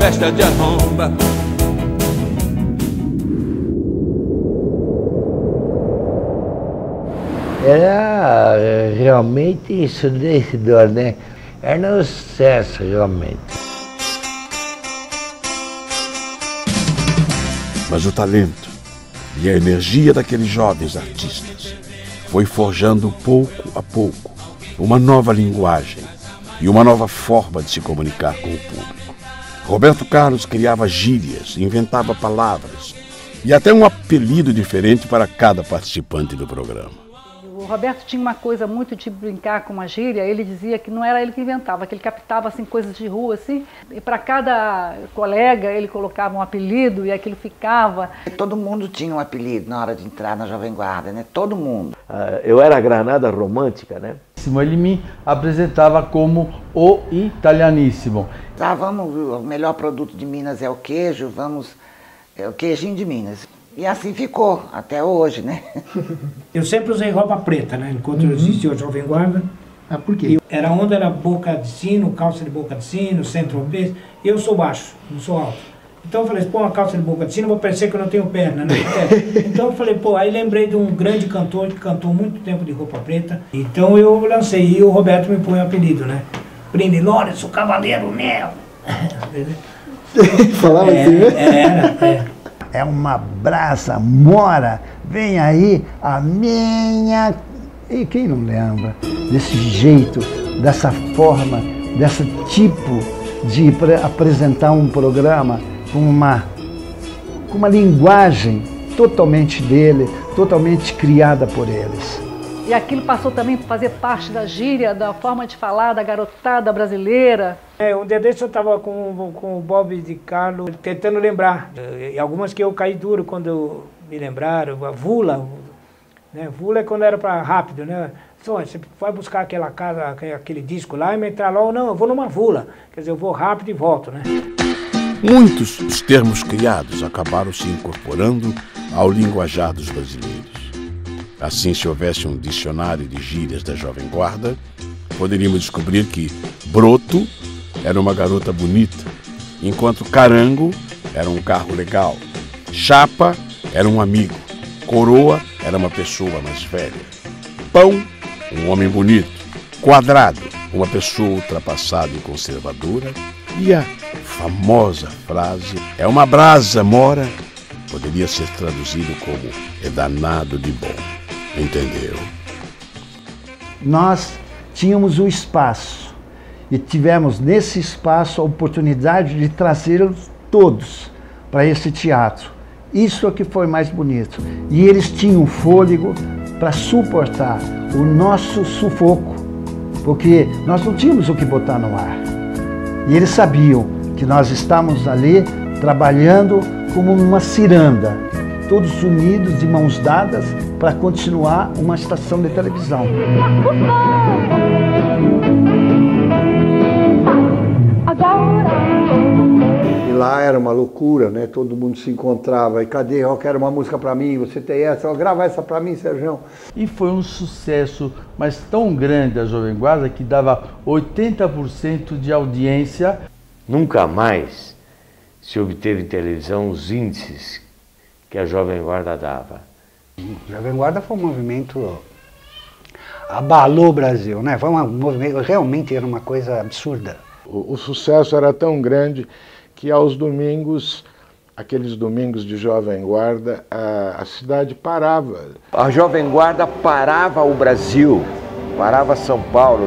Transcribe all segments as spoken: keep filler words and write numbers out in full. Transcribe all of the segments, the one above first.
festa de arromba. Era realmente ensurdecedor, né? Era um sucesso, realmente. Mas o talento e a energia daqueles jovens artistas foi forjando pouco a pouco uma nova linguagem e uma nova forma de se comunicar com o público. Roberto Carlos criava gírias, inventava palavras e até um apelido diferente para cada participante do programa. O Roberto tinha uma coisa muito de brincar com uma gíria. Ele dizia que não era ele que inventava, que ele captava assim, coisas de rua assim, e para cada colega ele colocava um apelido e aquilo ficava. Todo mundo tinha um apelido na hora de entrar na Jovem Guarda, né? Todo mundo. Uh, eu era a granada romântica, né? Ele me apresentava como o italianíssimo. Ah, vamos, o melhor produto de Minas é o queijo, vamos, é o queijinho de Minas. E assim ficou, até hoje, né? Eu sempre usei roupa preta, né? Enquanto uhum. existia a Jovem Guarda. Ah, por quê? Era onda, era boca de sino, calça de boca de sino, centro-peso. Eu sou baixo, não sou alto. Então eu falei, pô, uma calça de boca de sino, vou parecer que eu não tenho perna, né? É. Então eu falei, pô, aí lembrei de um grande cantor que cantou muito tempo de roupa preta. Então eu lancei, e o Roberto me põe o apelido, né? Brinde Lourenço, Cavaleiro Nel. Falava é, assim, né? Era, é. É uma brasa mora, vem aí a minha... E quem não lembra desse jeito, dessa forma, desse tipo de apresentar um programa com uma, com uma linguagem totalmente dele, totalmente criada por eles. E aquilo passou também a fazer parte da gíria, da forma de falar da garotada brasileira. É, um dia desse eu estava com, com o Bob de Carlo tentando lembrar. E algumas que eu caí duro quando eu me lembraram. A Vula, né? Vula é quando era para rápido, né? Só, você vai buscar aquela casa, aquele disco lá e me entrar logo. Não, eu vou numa Vula. Quer dizer, eu vou rápido e volto, né? Muitos dos termos criados acabaram se incorporando ao linguajar dos brasileiros. Assim, se houvesse um dicionário de gírias da Jovem Guarda, poderíamos descobrir que broto era uma garota bonita, enquanto carango era um carro legal, chapa era um amigo, coroa era uma pessoa mais velha, pão, um homem bonito, quadrado, uma pessoa ultrapassada e conservadora, e a famosa frase, é uma brasa mora, poderia ser traduzido como é danado de bom. Entendeu? Nós tínhamos o espaço e tivemos nesse espaço a oportunidade de trazê-los todos para esse teatro. Isso é que foi mais bonito. E eles tinham fôlego para suportar o nosso sufoco, porque nós não tínhamos o que botar no ar. E eles sabiam que nós estávamos ali trabalhando como uma ciranda, todos unidos, de mãos dadas, para continuar uma estação de televisão. E lá era uma loucura, né? Todo mundo se encontrava. E cadê? Eu quero uma música para mim, você tem essa? Eu, grava essa para mim, Sérgio. E foi um sucesso, mas tão grande a Jovem Guarda que dava oitenta por cento de audiência. Nunca mais se obteve em televisão os índices que a Jovem Guarda dava. A Jovem Guarda foi um movimento, abalou o Brasil, né? Foi um movimento, realmente era uma coisa absurda. O, o sucesso era tão grande que aos domingos, aqueles domingos de Jovem Guarda, a, a cidade parava. A Jovem Guarda parava o Brasil, parava São Paulo.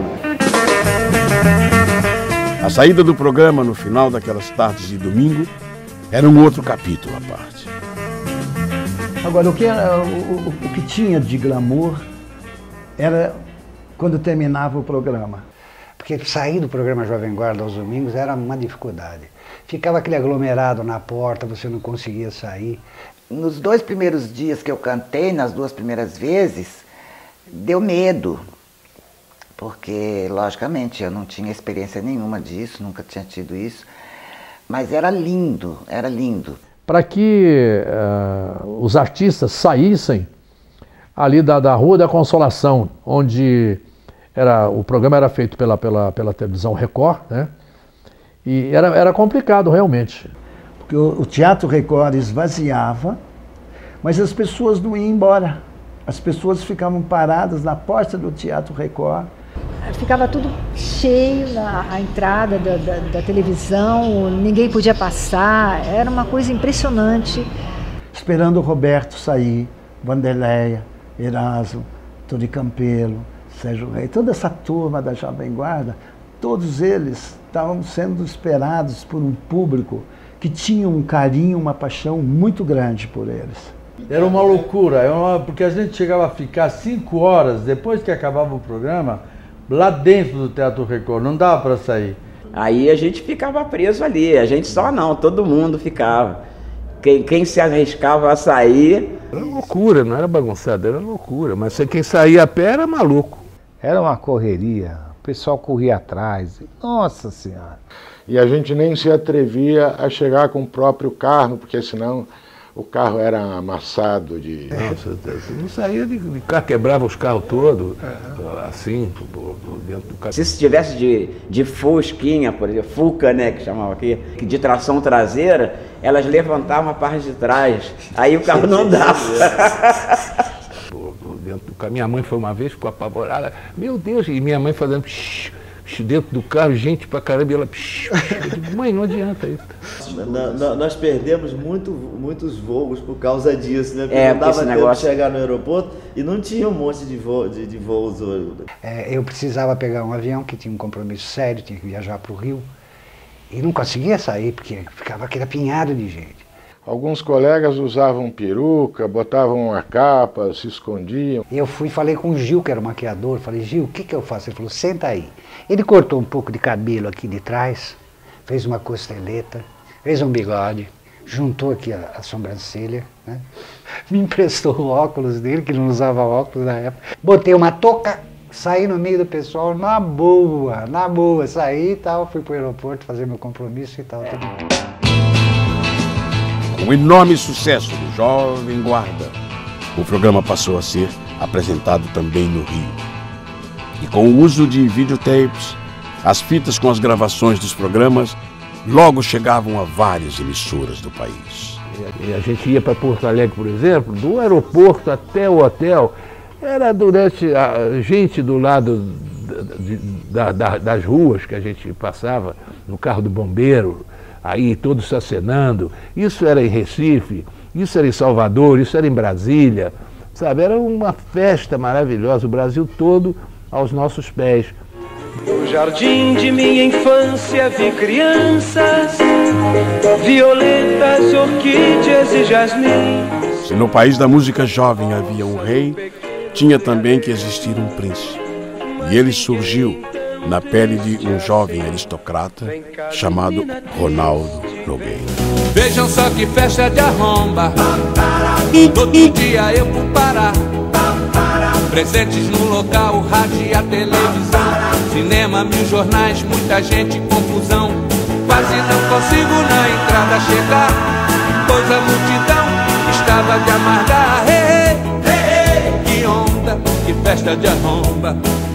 A saída do programa no final daquelas tardes de domingo era um outro capítulo à parte. Agora, o que, era, o, o, o que tinha de glamour era quando terminava o programa. Porque sair do programa Jovem Guarda aos domingos era uma dificuldade. Ficava aquele aglomerado na porta, você não conseguia sair. Nos dois primeiros dias que eu cantei, nas duas primeiras vezes, deu medo. Porque, logicamente, eu não tinha experiência nenhuma disso, nunca tinha tido isso. Mas era lindo, era lindo. Para que uh, os artistas saíssem ali da, da Rua da Consolação, onde era, o programa era feito pela, pela, pela televisão Record, né? E era, era complicado, realmente. Porque o, o Teatro Record esvaziava, mas as pessoas não iam embora. As pessoas ficavam paradas na porta do Teatro Record. Ficava tudo cheio na a entrada da, da, da televisão, ninguém podia passar, era uma coisa impressionante. Esperando o Roberto sair, Vanderleia, Erasmo, Tony Campelo, Sérgio Rei, toda essa turma da Jovem Guarda, todos eles estavam sendo esperados por um público que tinha um carinho, uma paixão muito grande por eles. Era uma loucura, era uma, porque a gente chegava a ficar cinco horas, depois que acabava o programa, lá dentro do Teatro Record, não dava para sair. Aí a gente ficava preso ali, a gente só não, todo mundo ficava. Quem, quem se arriscava a sair... Era loucura, não era bagunçado, era loucura, mas quem saía a pé era maluco. Era uma correria, o pessoal corria atrás, nossa senhora. E a gente nem se atrevia a chegar com o próprio carro, porque senão o carro era amassado de... Nossa, não saía de, de carro, quebrava os carros todos, assim, dentro do carro. Se estivesse de, de fusquinha, por exemplo, Fuca, né, que chamava aqui, de tração traseira, elas levantavam a parte de trás, aí o carro não dava. Dentro do carro. Minha mãe foi uma vez, ficou apavorada, meu Deus, e minha mãe fazendo psh, psh, dentro do carro, gente pra caramba, e ela psh, psh. Eu digo, mãe, não adianta isso. Na, na, nós perdemos muito, muitos voos por causa disso, né? Porque é, não dava tempo negócio... de chegar no aeroporto e não tinha um monte de, vo, de, de voos. É, eu precisava pegar um avião que tinha um compromisso sério, tinha que viajar para o Rio, e não conseguia sair, porque ficava aquele apinhado de gente. Alguns colegas usavam peruca, botavam uma capa, se escondiam. Eu fui e falei com o Gil, que era o maquiador, falei, Gil, o que, que eu faço? Ele falou, senta aí. Ele cortou um pouco de cabelo aqui de trás, fez uma costeleta, fez um bigode, juntou aqui a, a sobrancelha, né? Me emprestou o óculos dele, que não usava óculos na época. Botei uma touca, saí no meio do pessoal, na boa, na boa, saí e tal, fui para o aeroporto fazer meu compromisso e tal, tudo bem. Com o enorme sucesso do Jovem Guarda, o programa passou a ser apresentado também no Rio. E com o uso de videotapes, as fitas com as gravações dos programas logo chegavam a várias emissoras do país. E a gente ia para Porto Alegre, por exemplo, do aeroporto até o hotel, era durante a gente do lado da, da, das ruas que a gente passava, no carro do bombeiro, aí todos acenando. Isso era em Recife, isso era em Salvador, isso era em Brasília, sabe? Era uma festa maravilhosa, o Brasil todo aos nossos pés. No jardim de minha infância vi crianças, violetas, orquídeas e jasmins. Se no país da música jovem havia um rei, tinha também que existir um príncipe. E ele surgiu na pele de um jovem aristocrata chamado Ronaldo Nogueira. Vejam só que festa de arromba, todo dia eu vou parar. Presentes no local, o rádio e a televisão, cinema, mil jornais, muita gente, confusão. Quase não consigo na entrada chegar, pois a multidão estava de amargar. Hey, hey, hey, hey. Que onda, que festa de arromba.